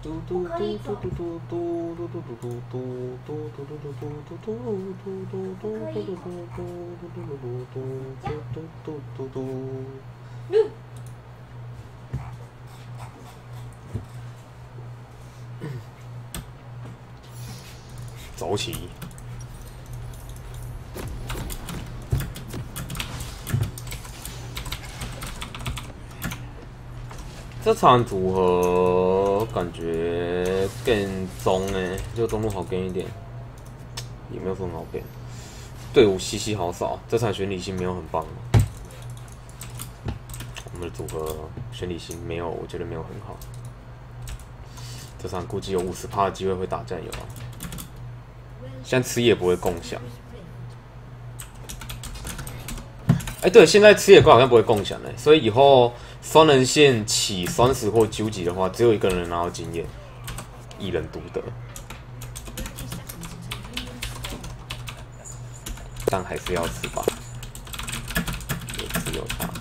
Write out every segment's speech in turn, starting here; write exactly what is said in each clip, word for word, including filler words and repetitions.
走起！这场组合感觉更中哎，就中路好跟一点，也没有什么好跟。队伍稀稀好少，这场选理性没有很棒。我们的组合选理性没有，我觉得没有很好。这场估计有五十趴的机会会打战友啊。现在吃野不会共享。哎、欸，对，现在吃野怪好像不会共享嘞，所以以后双人线起双十或究极的话，只有一个人拿到经验，一人独得。但还是要吃吧，有吃有差。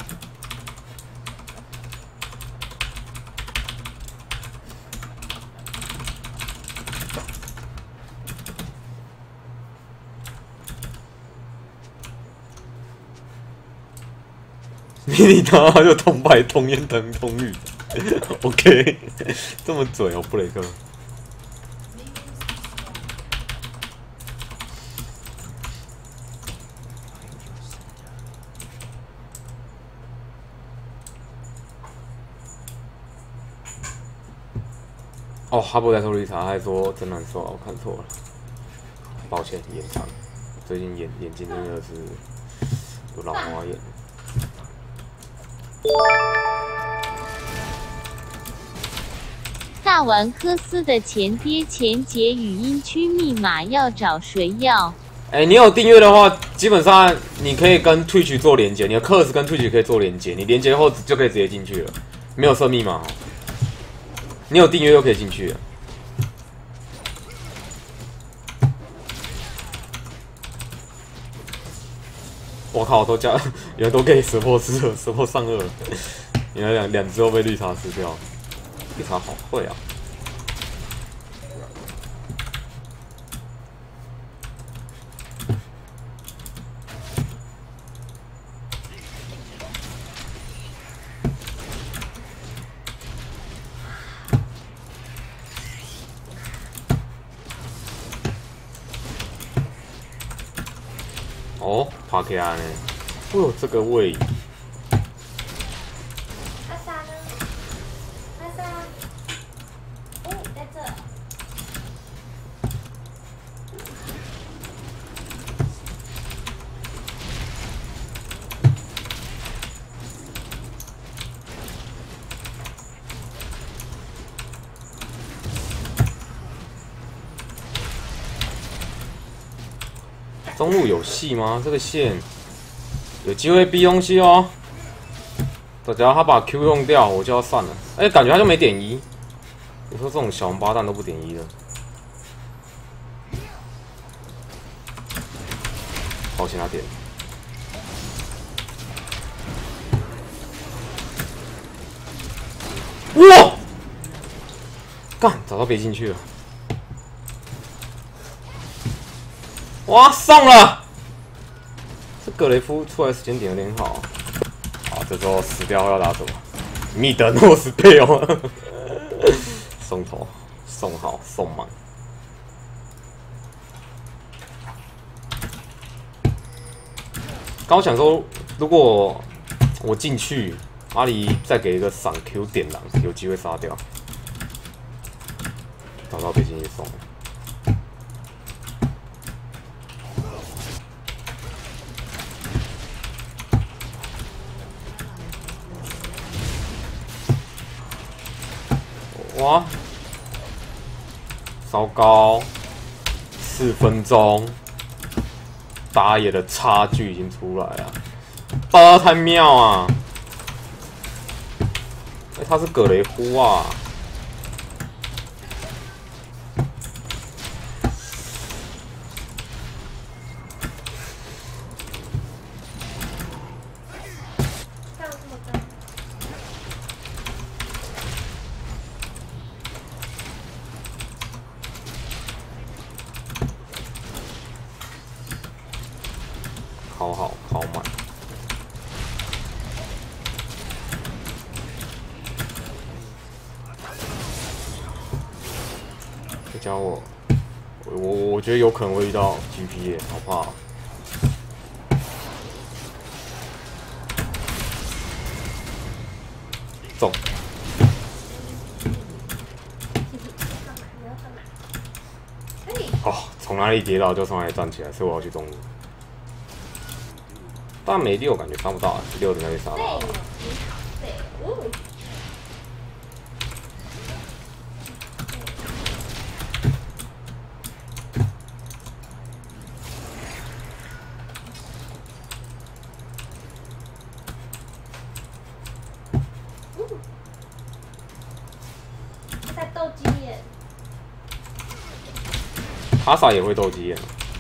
你你他就通白通烟腾通语 ，OK， 这么嘴哦，布雷克。哦，哈布莱托丽塔还说真难受，我看错了，抱歉，眼长，最近眼眼睛真的是有老花眼。 大玩科斯的前爹前姐语音区密码要找谁要？ 哎、欸，你有订阅的话，基本上你可以跟 Twitch 做连接，你的课是跟 Twitch 可以做连接，你连接后就可以直接进去了，没有设密码哦。你有订阅就可以进去了。我靠，都加，原来都可以蛇破吃了，蛇破上颚了。原来两两只都被绿茶吃掉，绿茶好会啊！哦，爬起来呢！哦，这个位。 阿莎呢？阿莎，哦，在这。 中路有戏吗？这个线有机会逼东西哦。只要他把 Q 用掉，我就要散了。哎、欸，感觉他就没点一。有时候这种小王八蛋都不点一的。好险他点。哇！干，早到别进去了。哇，上了！这格雷夫出来时间点有点好。好，这时候死掉要打什么？密德诺斯佩哦，送头，送好，送满。刚想说，如果我进去，阿里再给一个闪 Q 点燃，有机会杀掉。打到别进去送。哇，糟糕！四分钟，打野的差距已经出来了，啊，太妙啊！哎、欸，他是葛雷夫啊！ 烤好烤满。这家伙，我我我觉得有可能会遇到 G P 耶，好怕、喔。中。哦，从哪里跌倒就从哪里站起来，所以我要去中路。但没六，感觉杀不到，六的那边杀到。 在斗鸡眼。 卡萨也会斗鸡眼。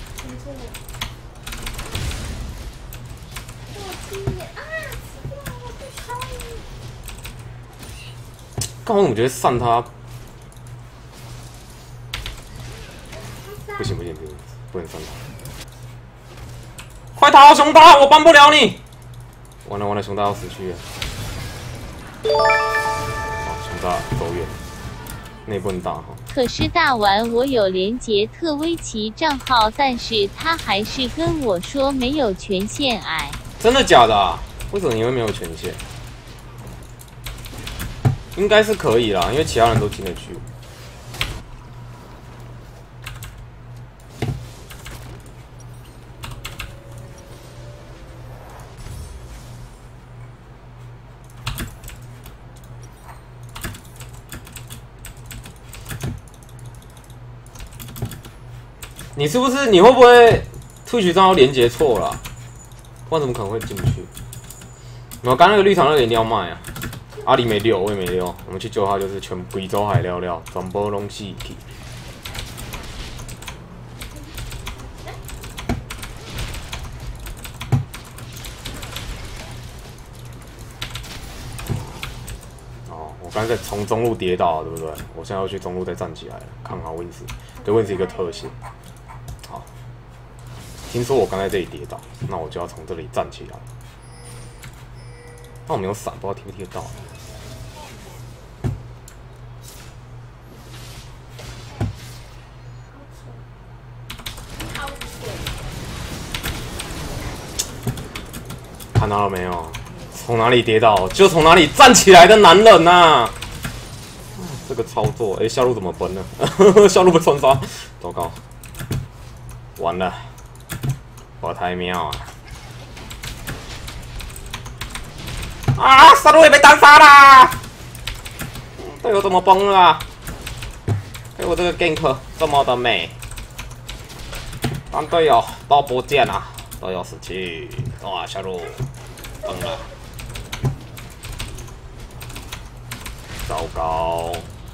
刚我怎么觉得扇他？不行不行不行，不能扇他！快逃，熊大，我帮不了你！完了完了，熊大要死去了。好，熊大走远，那不能打哈。 可是大玩我有连结特威奇账号，但是他还是跟我说没有权限矮。 真的假的啊？为什么你会没有权限？应该是可以啦，因为其他人都进得去。你是不是？你会不会Twitch账号连结错了、啊？不然怎么可能会进不去？没有，刚那个绿场那个一定要卖啊！阿里没溜，我也没溜，我们去救他就是全贵州海料料，全部拢死去。哦，我刚才从中路跌倒了，对不对？我现在要去中路再站起来了，看好 Wins， 给 Wins 一个特性。好，听说我刚才这里跌倒，那我就要从这里站起来。那我没有闪，不知道踢不踢得到。看到了没有？从哪里跌倒就从哪里站起来的男人呐、啊！这个操作，哎、欸，下路怎么崩了？下路被穿杀，糟糕，完了，我太妙啊！啊！杀戮也被单杀啦！队友怎么崩了、啊？给我这个 gank 这么的美，让队友都不见了，都要死去！哇，下路崩了，糟糕！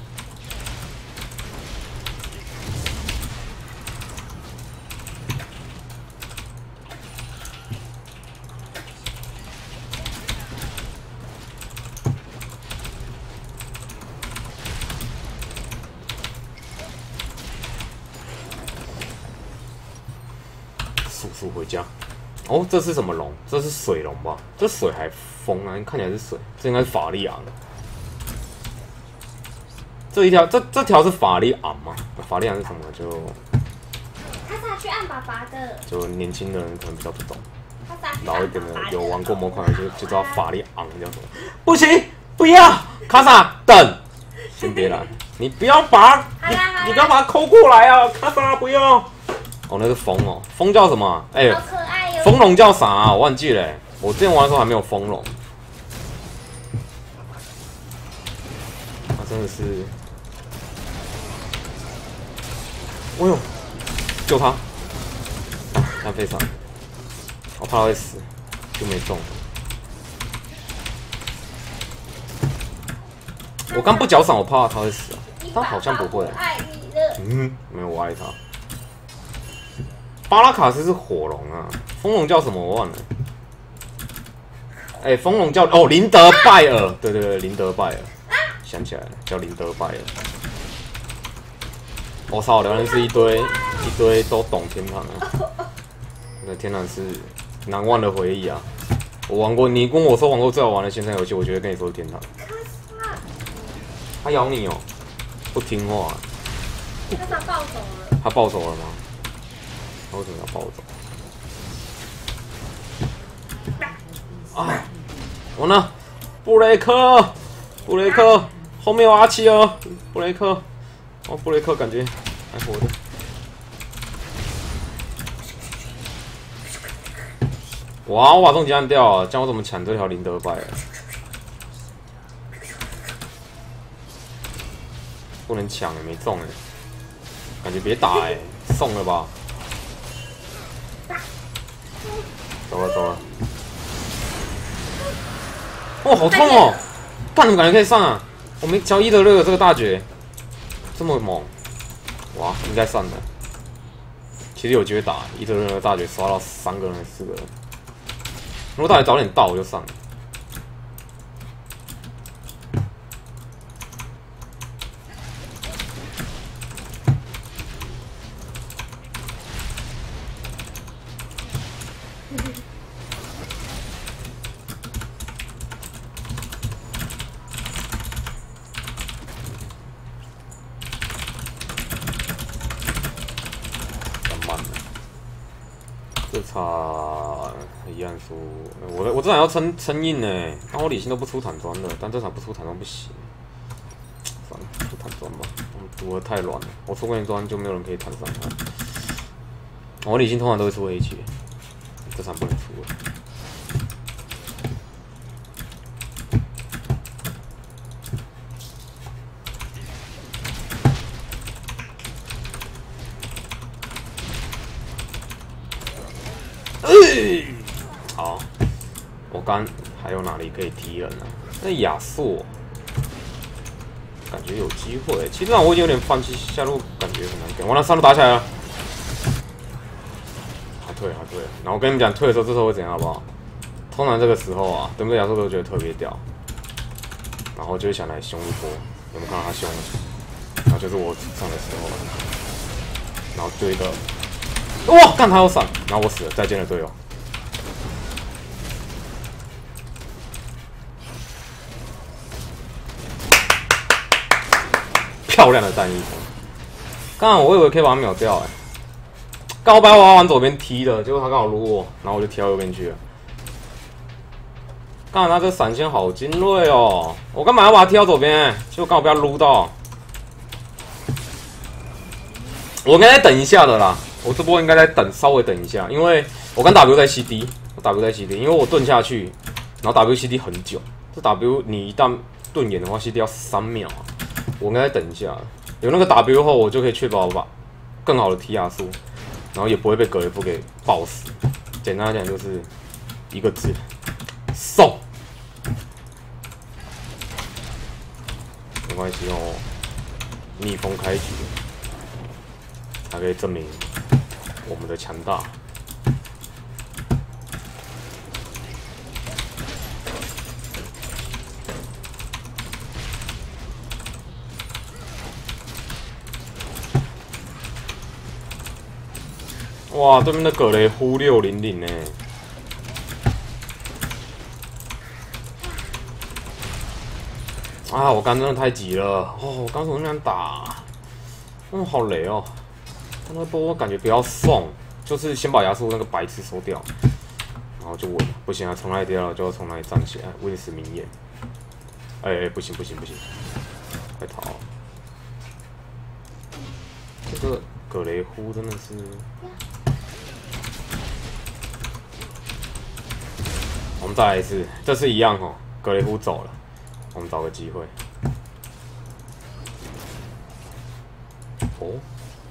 速速回家！哦，这是什么龙？这是水龙吧？这水还风啊？看起来是水，这应该是法力昂。这一条，这这条是法力昂吗？法力昂是什么？就他是去按爸爸的。 就年轻人可能比较不懂，老一点的有玩过魔款就就知道法力昂叫什么。不行，不要，卡萨等，先别来，你不要把你你不要把它抠过来啊，卡萨不要。哦，那是风哦，风叫什么？哎、欸， 好可爱哟！ 风龙叫啥、啊？我忘记了、欸。我之前玩的时候还没有风龙。他、啊、真的是，哎呦，救他！他非常，我怕他会死，就没中。我刚不脚闪，我怕他会死啊，但好像不会。 爱你的。 嗯，没有，我爱他。巴拉卡斯是火龙啊，风龙叫什么我忘了。哎、欸，风龙叫哦林德拜尔，对对对，林德拜尔，想起来了，叫林德拜尔。我、哦、操，原来是一堆一堆都懂天堂啊！那天堂是难忘的回忆啊！我玩过，你跟我说玩过最好玩的线上游戏，我觉得跟你说是天堂。他咬你哦，不听话。 他把暴走了。 他暴走了吗？他为什么要暴走？啊！我呢？布雷克，布雷克，后面有阿奇哦，布雷克，哦，布雷克感觉还活着。哇！我把重击按掉了，这样我怎么抢这条林德拜啊？不能抢哎，没中哎，感觉别打哎，送了吧？走了走了。哦，好痛哦！干，怎么感觉可以上啊？我没教伊德勒这个大绝，这么猛，哇，应该上的。其实有机会打伊德勒的大绝，刷到三个人、四个人。如果大绝早点到，我就上了。这场遗憾输，我的我这场要撑撑硬呢，但我理性都不出坦装的，但这场不出坦装不行。算了，出坦装吧，我们赌的太软了。我出关装就没有人可以坦上他。我理性通常都会出黑棋，这场不能出了。好，我刚还有哪里可以踢人呢、啊？那亚瑟感觉有机会，其实让我已经有点放弃下路，感觉很难跟。我那上路打起来了，他退了，他退了。然后我跟你们讲，退的时候这时候会怎样，好不好？通常这个时候啊，对面亚瑟都觉得特别屌，然后就会想来凶一波。有没有看到他凶？然后就是我上的时候，然后对的。哇！干他要闪，然后我死了，再见了队友。漂亮的战役。刚刚我以为可以把他秒掉哎、欸，刚好本来我要往左边踢的，结果他刚好撸我，然后我就踢到右边去了。刚才他这闪现好精锐哦，我干嘛要把他踢到左边、欸？结果刚好被他撸到。我应该再等一下的啦。我这波应该再等，稍微等一下，因为我跟 W 在 C D， 我 W 在 C D， 因为我盾下去，然后 W C D 很久，这 W 你一旦盾眼的话 ，C D 要三秒啊，我应该再等一下，有那个 W 后，我就可以确保把更好的踢亚速，然后也不会被格雷夫给爆死。简单来讲就是一个字，送。没关系哦，逆风开局，才可以证明我们的强大。哇，对面的格雷夫六零零呢？啊，我刚真的太急了哦！我刚怎么那样打？哦，好雷哦！那个波我感觉不要送，就是先把亚速那个白痴收掉，然后就稳了。不行啊，从哪里掉了就要从哪里站起来，威斯明眼。哎、欸欸，不行不行不行，快逃！这个格雷夫真的是。我们再来一次，这次一样哦。格雷夫走了，我们找个机会。哦。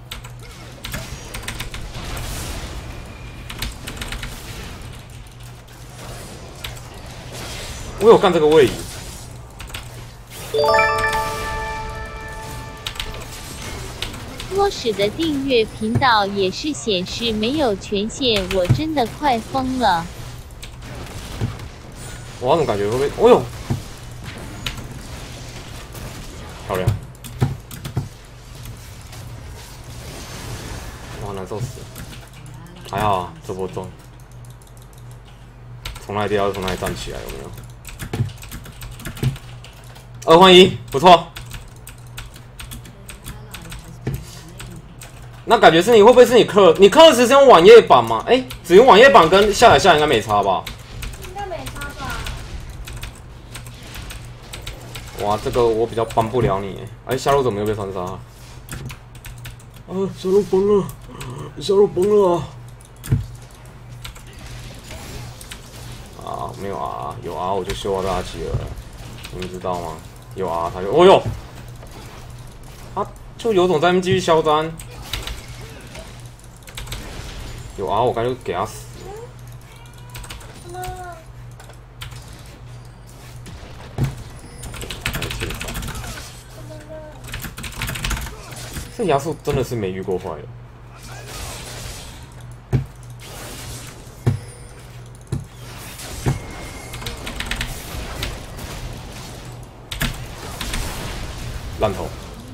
我有干这个位移。 我使的订阅频道也是显示没有权限，我真的快疯了。 我怎么感觉会被？哦呦，漂亮！哇，难受死了。还好啊，这波中。 从哪里掉就从哪里站起来，有没有？二换一，不错。那感觉是你会不会是你氪？你氪时是用网页版吗？哎、欸，只用网页版跟下载下应该没差吧？ 应该没差吧？ 哇，这个我比较帮不了你。哎、欸，下路怎么又被穿杀？啊，下路崩了，下路崩了啊！啊，没有啊，有啊，我就修到大吉了，你们知道吗？有啊，他就，哦呦，他就有种在那边继续嚣张。有啊，我刚就给他死。这亚速真的是没遇过坏的。烂头。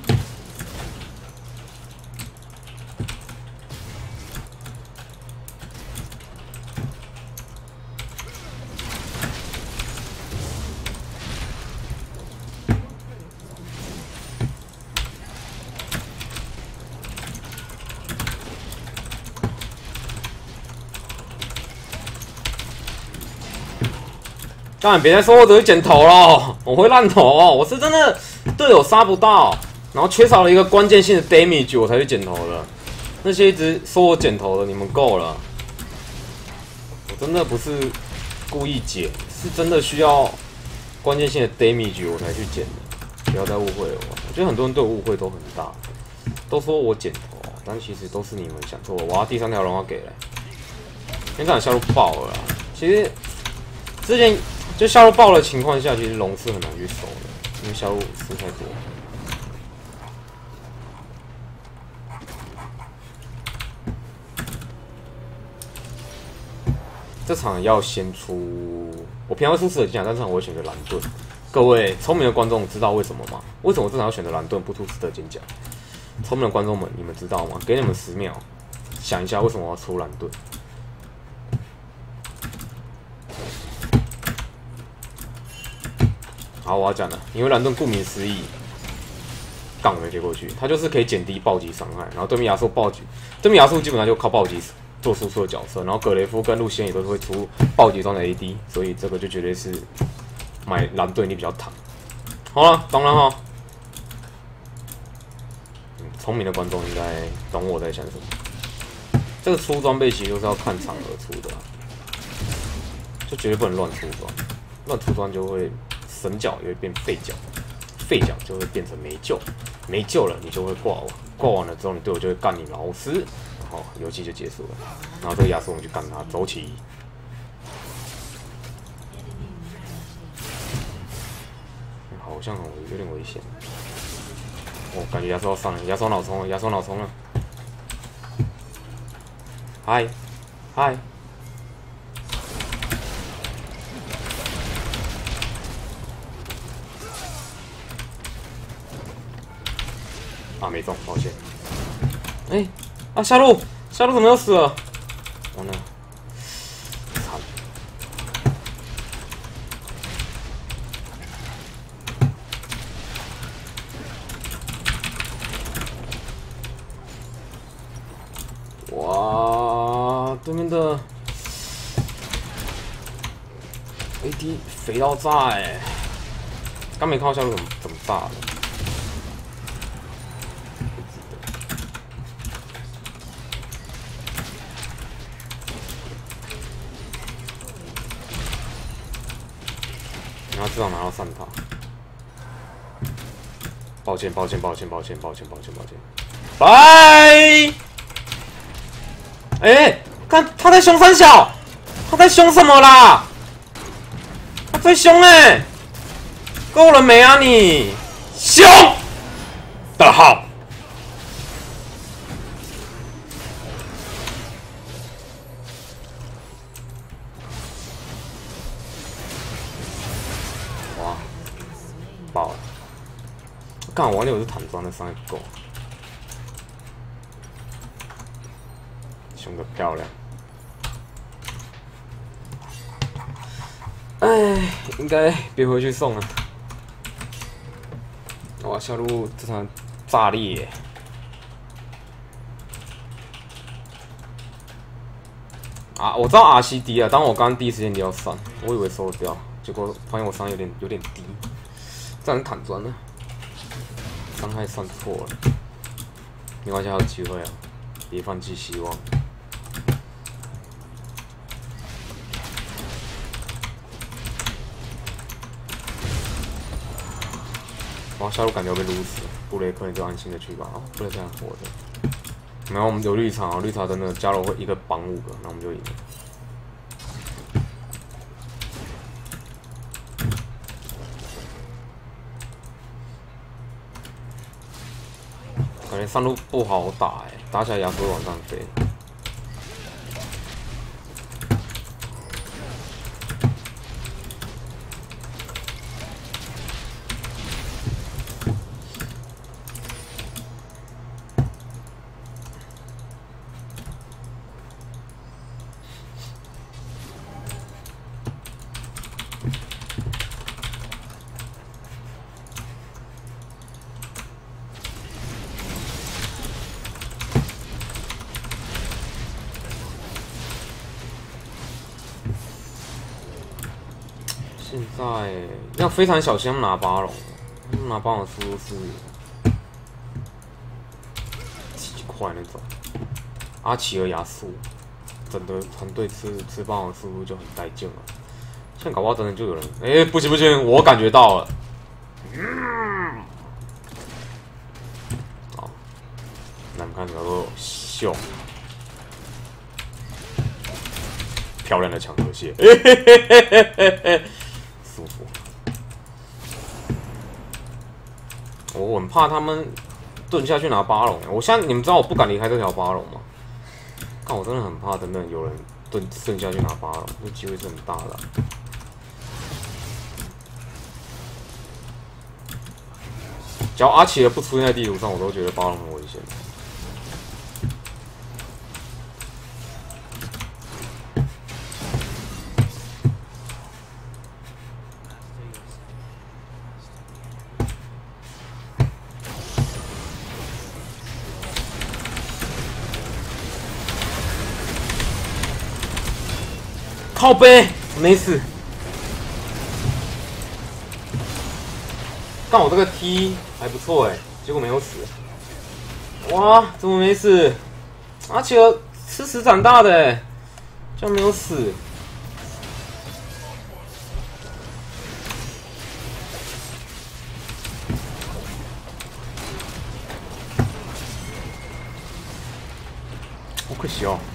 当然，别再说我只会剪头了，我会烂头哦，我是真的队友杀不到，然后缺少了一个关键性的 damage， 我才去剪头的。那些一直说我剪头的，你们够了，我真的不是故意剪，是真的需要关键性的 damage 我才去剪的，不要再误会了。我觉得很多人对我误会都很大，都说我剪头，但其实都是你们想错了。我要第三条龙要给了，因为这场下路爆了啦。其实之前。就下路爆的情况下，其实龙是很难去守的，因为下路死太多。这场要先出，我平常会出四的金甲，但这场我会选择蓝盾。各位聪明的观众知道为什么吗？为什么这场要选择蓝盾，不出四的金甲？聪明的观众们，你们知道吗？给你们十秒，想一下为什么我要出蓝盾。好，我要讲了，因为蓝盾顾名思义，杠没接过去，它就是可以减低暴击伤害，然后对面亚瑟暴击，对面亚瑟基本上就靠暴击做输出的角色，然后格雷夫跟路线也都是会出暴击装的 A D， 所以这个就绝对是买蓝盾你比较躺。好了，当然哈，嗯，聪明的观众应该懂我在想什么。这个出装备其实就是要看场合出的，就绝对不能乱出装，乱出装就会。神角也会变废角，废角就会变成没救，没救了你就会挂网，挂完了之后你队友就会干你老师，然后游戏就结束了。然后这个亚瑟我们去干他，走起！好像有点危险。我、哦、感觉亚瑟要上了，亚瑟脑冲了，亚瑟脑冲了。嗨，嗨。啊，没中，抱歉。哎、欸，啊，下路，下路怎么又死了？完了，惨！哇，对面的 A D 肥到炸哎、欸！刚没看到下路怎么怎么炸的。然后至少拿到三塔。抱歉，抱歉，抱歉，抱歉，抱歉，抱歉，抱歉。拜。哎，看他在凶三小，他在凶什么啦？他在凶哎、欸！够了没啊你？凶的好。哇，爆了！干我玩的我是坦装的伤害不够，凶的漂亮。 哎，应该别回去送了。哇，下路这场炸裂！啊，我知道 R C D 啊，但我刚刚第一时间要闪，我以为收得掉，结果发现我伤有点有点低，这样坦钻了，伤害算错了，没关系，还有机会啊，别放弃希望。哇，下路感觉要被撸死，布雷克你就安心的去吧，哦，布雷克还活着。没有，我们有绿茶，绿茶真的加了会一个绑五个，那我们就赢了。感觉上路不好打哎、欸，打起来亚索往上飞。现在要非常小心拿巴龙，拿巴龙的速度是极快那种。阿奇尔亚素，整个团队吃吃巴龙的速度就很带劲了。现在搞不好真的就有人，哎、欸，不行不行，我感觉到了。嗯，好，那我们看，比如说秀。漂亮的强和蟹，嘿嘿嘿嘿嘿嘿，舒服。我很怕他们蹲下去拿巴龙，我现在你们知道我不敢离开这条巴龙吗？但我真的很怕，等等有人蹲蹲下去拿巴龙，这机会是很大的、啊。只要阿奇尔不出现在地图上，我都觉得巴龙很危险。靠背，没死。但我这个 T 还不错哎，结果没有死。哇，怎么没死？阿奇尔吃屎长大的哎，居然没有死。好可惜哦。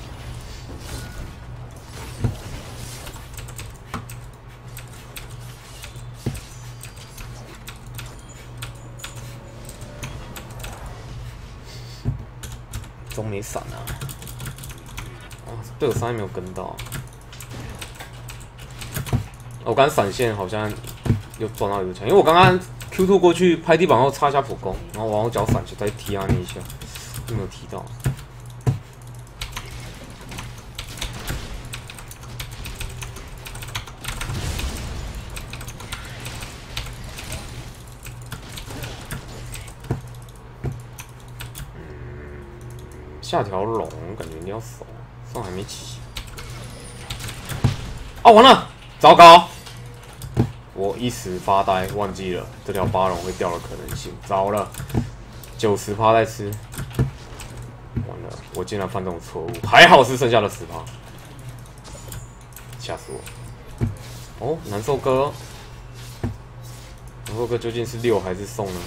中没闪啊！啊，队友伤害没有跟到。我刚闪现好像又撞到一个墙，因为我刚刚 Q two 过去拍地板后插一下普攻，然后往我脚闪去再踢他那一下，就没有踢到。下条龙感觉一定要守，上还没起。哦，完了，糟糕！我一时发呆，忘记了这条巴龙会掉的可能性。糟了，九十趴在吃，完了，我竟然犯这种错误，还好是剩下的十趴，吓死我！哦，难受哥，难受哥究竟是六还是送呢？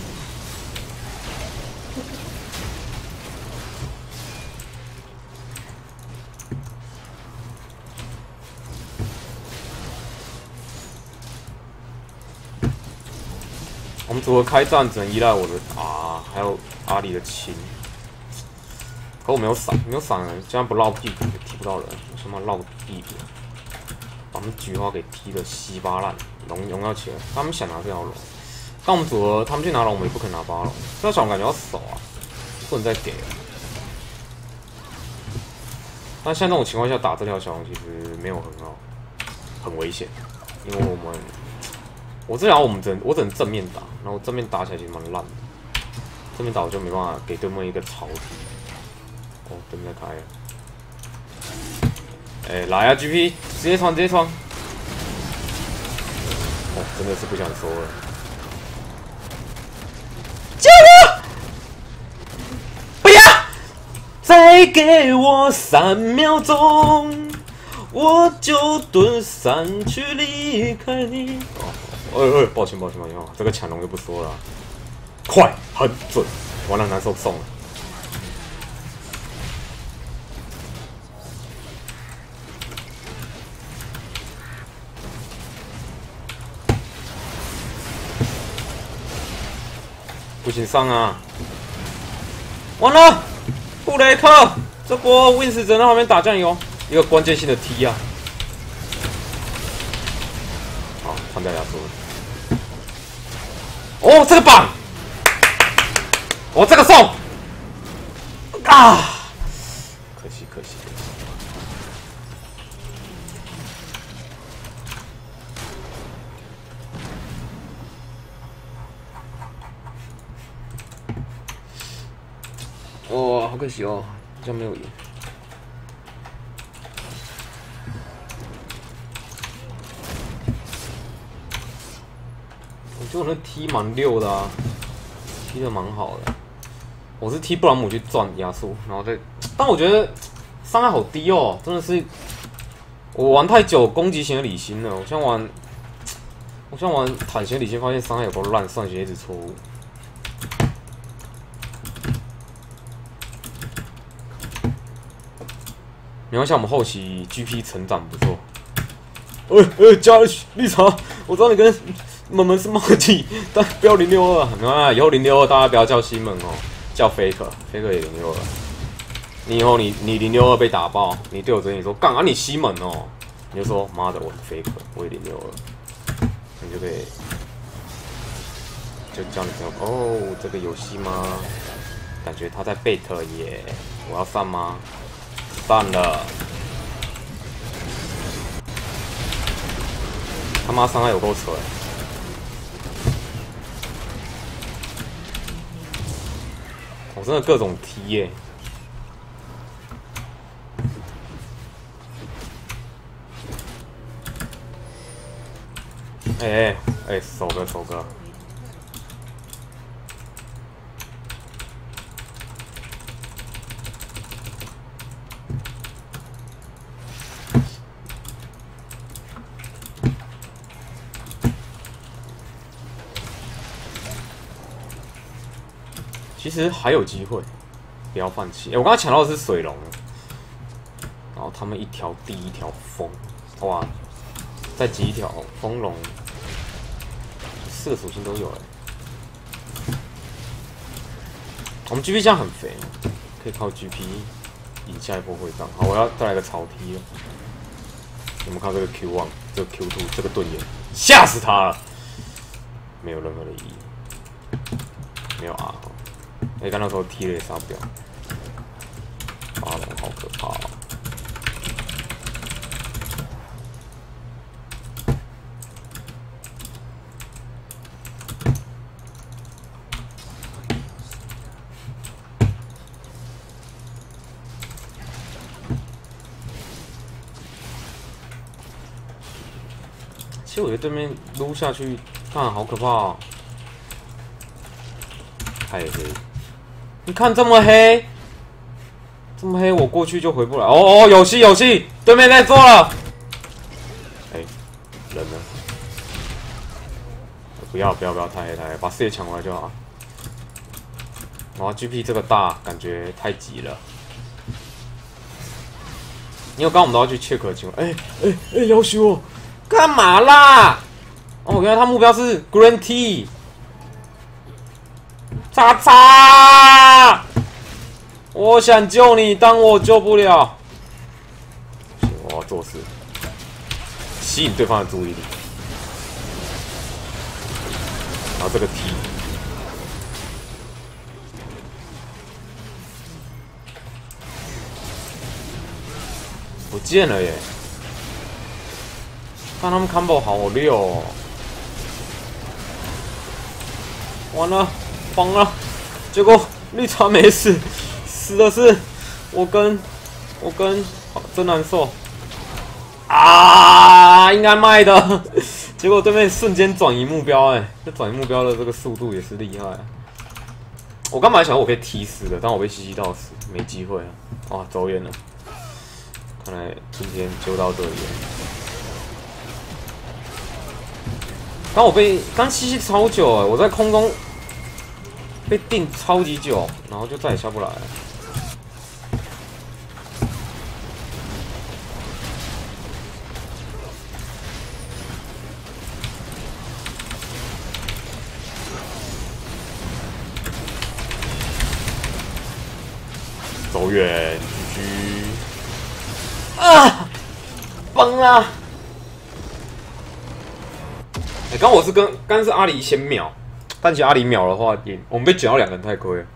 我们除了开战，只能依赖我的啊，还有阿里的琴。可我没有闪，没有闪人，这样不绕屁股也踢不到人，我他妈绕屁股，把他们菊花给踢得稀巴烂。龙龙要起来，他们想拿这条龙，但我们组合他们去拿龙，我们也不肯拿八龙。这条小龙感觉要守啊，不能再给了。但像这种情况下打这条小龙其实没有很好，很危险。 因为我们我这样我们只能我只能正面打，然后正面打起来其实蛮烂的，正面打我就没办法给对面一个朝踢。哦，对面在开了。 哎、欸，来啊 ！G P， 直接穿，直接穿！哦，真的是不想说了。救我！不要！再给我三秒钟，我就蹲山去离开你。哦，哎、欸、哎、欸，抱歉抱歉抱歉，这个抢龙就不说了。快，很准，完了难受送了。 不行上啊！完了，布雷克，这波 Wins 只能在旁边打酱油，一个关键性的 T 啊！好，换掉亚索。哦，这个棒！哦，这个送！啊！可惜，可惜，可惜。 哦，好可惜哦，好像没有赢。我觉得我那踢蛮溜的啊，踢的蛮好的。我是踢布朗姆去赚压缩，然后再，但我觉得伤害好低哦，真的是我玩太久攻击型的李欣了。我现在玩，我现在玩坦型李欣，发现伤害有够烂，算学一直错误。 没关系，我们后期 G P 成长不错。哎、欸、哎，加绿茶，我知道你跟门门是默契，但不要零六二。没关系，以后零六二大家不要叫西门哦，叫 Faker，Faker 也零六二。你以后你你零六二被打爆，你对我直接说干啊你西门哦，你就说妈的我是 Faker， 我也零六二，你就可以就叫你朋友哦，这个游戏吗？感觉他在贝特耶，我要上吗？ 散了，他妈伤害有够扯哎！我真的各种踢耶！哎哎哎，手哥手哥！ 其实还有机会，不要放弃。欸、我刚才抢到的是水龙，然后他们一条地一条风，哇，再挤一条风龙，四个属性都有了。我们 G P 这样很肥，可以靠 G P 赢下一波会战。好，我要再来个草踢了。你们看这个 Q 一，这个 Q 二，这个盾眼，吓死他了，没有任何的意义，没有啊。 哎，刚那时候踢了也杀不掉，发龙好可怕哦！其实我觉得对面撸下去，看好可怕哦！太黑。 你看这么黑，这么黑，我过去就回不来。哦哦，有戏有戏，对面在做了。哎、欸，人呢？不要不要不要太黑太黑，把视野抢回来就好。然后 G P 这个大感觉太急了。因为刚刚我们都要去 check 情况。哎哎哎，要求我干嘛啦？哦，原来他目标是 Green T。 叉叉！我想救你，但我救不了。不行，我要做事，吸引对方的注意力。然后这个 T， 不见了耶！ 看他们 combo 好溜哦！完了，疯了！结果绿茶没死，死的是我跟我跟真难受啊！应该卖的，结果对面瞬间转移目标、欸，哎，这转移目标的这个速度也是厉害。我刚本来想我可以踢死的，但我被西西到死，没机会了。哇，走远了，看来今天就到这里了。刚我被刚西西超久哎，我在空中被定超级久，然后就再也下不来了。走远 ，G G 啊，崩啦！哎、欸，刚我是跟刚是阿狸先秒，但其实阿狸秒的话，也我们被卷到两个人太亏了。